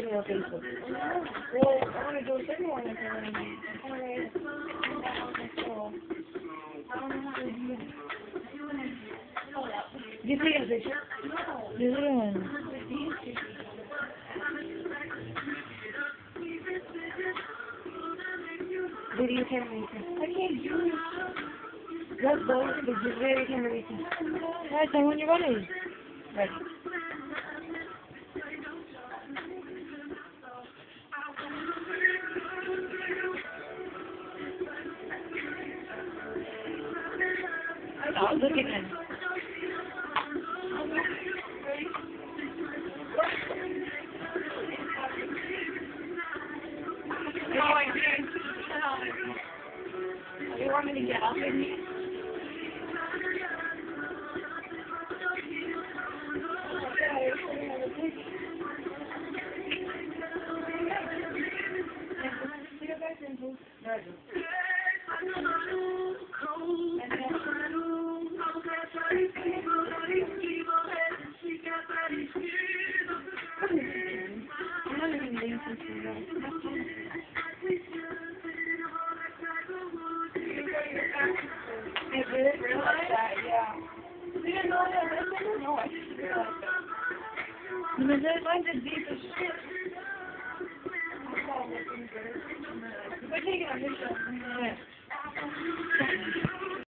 me on Facebook. Well, I want to do a second one with her. You take a picture? This one. Video camera racer. I can't do it. Let's go. It's just video camera racer. Alright, tell me when you're ready. Ready. Oh, look at him. You want me to get off of me? I didn't realize that, yeah. You didn't know that? No, I didn't realize that. Mine's as deep as shit. We're taking a picture.